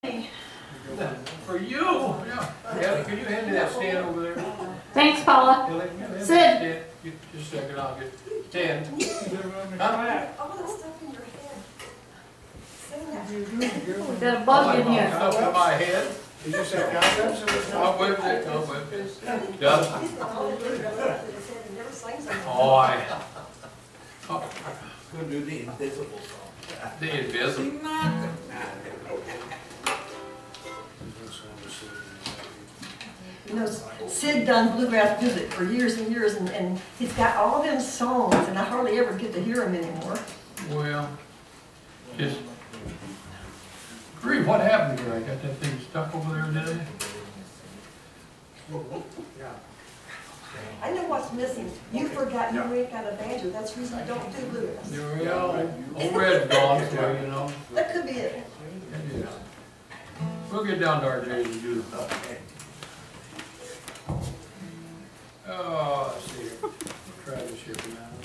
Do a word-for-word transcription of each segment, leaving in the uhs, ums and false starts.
For you? Yeah. Yeah. Can you hand me that stand over there? Thanks, Paula. Yeah, let me- let me Sid. stand. You- Just a second, I'll get ten. All that stuff in your head. Sing that. We've got a bug in here. Stuff in my head. Did you say concepts? I'll whip it, I'll whip it. Done. Oh, I. Oh, Gonna do the invisible song. the invisible. You know, Sid done bluegrass music for years and years, and, and he's got all them songs, and I hardly ever get to hear them anymore. Well, just. Grief, what happened here? I got that thing stuck over there, did I know what's missing. You forgot you ain't got a banjo. That's the reason I don't do bluegrass. I? Well, old Red's gone, so you know. That could be it. It is. We'll get down to our days and do it. Oh, let's see. Try this here for now.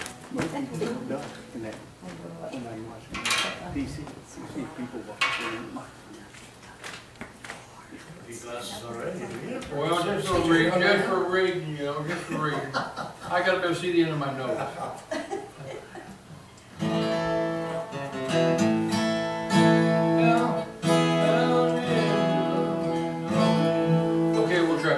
Well, just for reading, just for reading, you know, just for reading. I gotta be able to see the end of my nose. Okay, we'll try.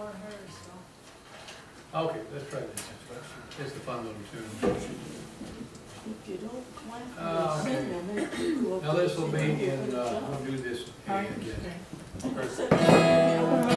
or hers, so. Okay, let's try this. It's a fun little tune. If you don't clap, Ah, you'll okay. sing them, and you will Now this will be do a in, good uh, job. we'll do this again. I said,